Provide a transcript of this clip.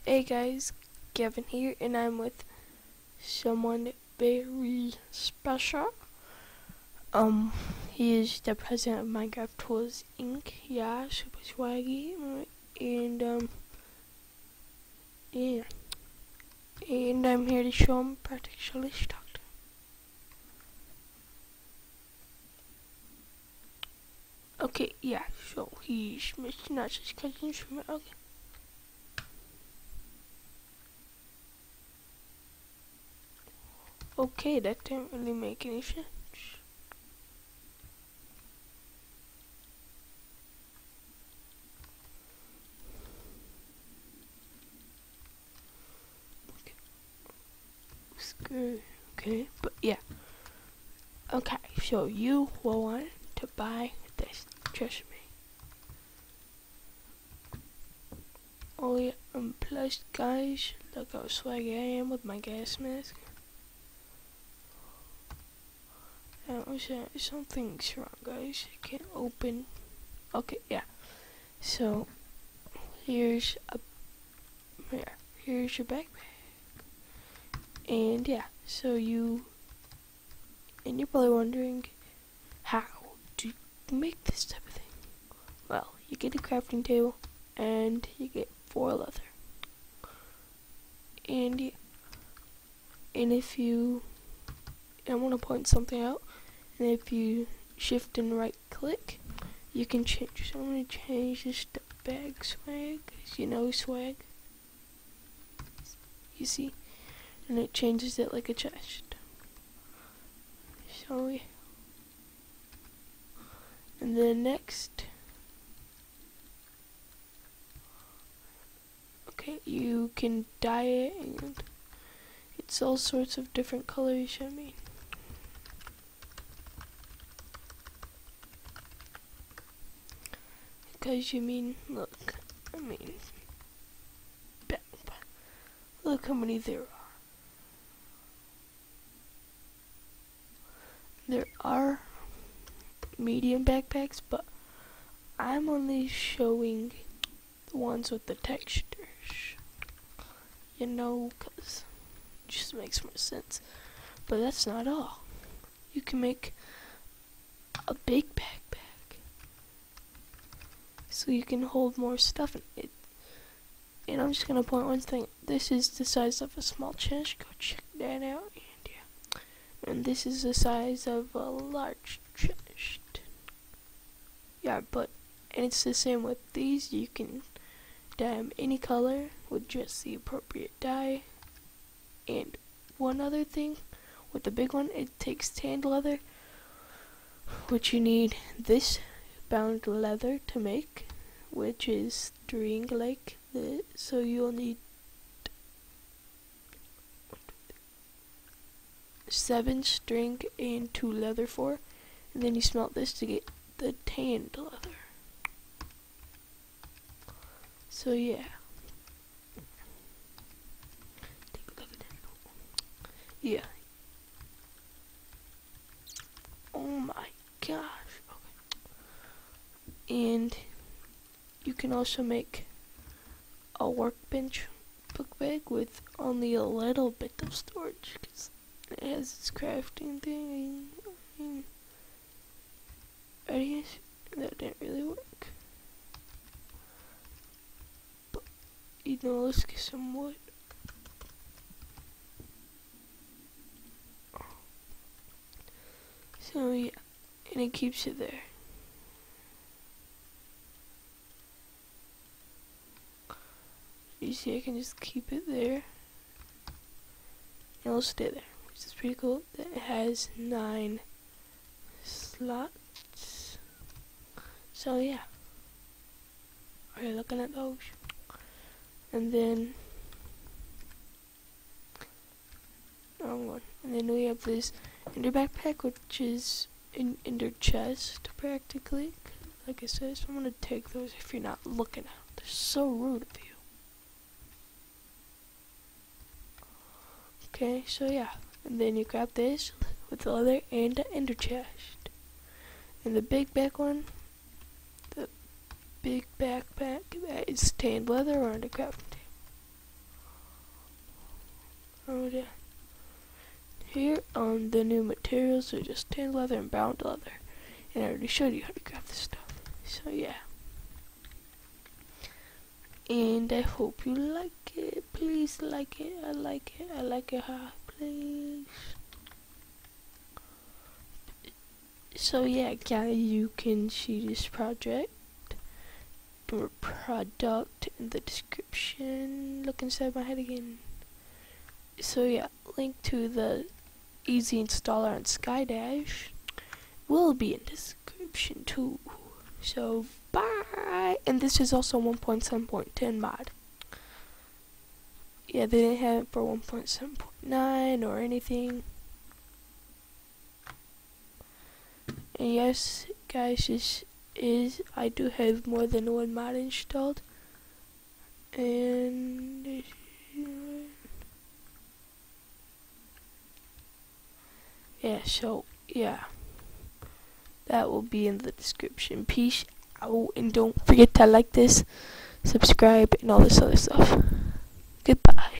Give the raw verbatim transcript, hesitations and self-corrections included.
Hey guys, Gavin here, and I'm with someone very special. Um, he is the president of Minecraft Tools Incorporated. Yeah, super swaggy, and um, yeah, and I'm here to show him practically stuff. Okay, yeah, so he's Mister Nut's cousin from okay. Okay, that didn't really make any sense. Okay, screw. Okay, but yeah. Okay, so you will want to buy this, trust me. Oh yeah, and plus guys, look how swaggy I am with my gas mask. That was uh, something's wrong guys, I can't open. Okay, yeah. So, here's a, yeah, here's your backpack. And yeah, so you, and you're probably wondering, how do you make this type of thing? Well, you get a crafting table, and you get four leather. And yeah, and if you, and I want to point something out, and if you shift and right click, you can change. So I'm going to change this to bag swag, as you know swag. You see? And it changes it like a chest. So yeah. And then next, okay, you can dye it, and it's all sorts of different colors, I mean. Because you mean, look, I mean, look how many there are. There are medium backpacks, but I'm only showing the ones with the textures. You know, because it just makes more sense. But that's not all. You can make a big backpack, so you can hold more stuff in it. And I'm just gonna point one thing. This is the size of a small chest. Go check that out. And yeah. And this is the size of a large chest. Yeah, but and it's the same with these. You can dye them any color with just the appropriate dye. And one other thing, with the big one, it takes tanned leather, which you need this bound leather to make, which is string like this. So you'll need seven string and two leather for, and then you smelt this to get the tanned leather. So yeah. Take a look at that. Yeah. Oh my gosh. Okay. And you can also make a workbench book bag with only a little bit of storage, because it has its crafting thing. I guess that didn't really work. But, you know, let's get some wood. So yeah, and it keeps it there. You see, I can just keep it there, and it'll stay there, which is pretty cool. That it has nine slots. So yeah, are you looking at those? And then, wrong one. And then we have this ender backpack, which is in ender chest practically. Like I said, so I'm gonna take those if you're not looking at. They're so rude of you. Okay, so yeah, and then you grab this with the leather and the ender chest. And the big back one, the big backpack, that is tanned leather or under crafting table. Oh yeah. Here on the new materials are just tan leather and bound leather. And I already showed you how to craft this stuff. So yeah. And I hope you like it. Please like it. I like it. I like it high. Please. So yeah, guys, you can see this project or product in the description. Look inside my head again. So yeah, link to the easy installer on Skydash will be in the description too. So bye. And this is also one point seven point ten mod. Yeah, they didn't have it for one point seven point nine or anything. And yes, guys, this is I do have more than one mod installed. And yeah, so yeah, that will be in the description. Peace out, and don't forget to like this, subscribe, and all this other stuff. Goodbye.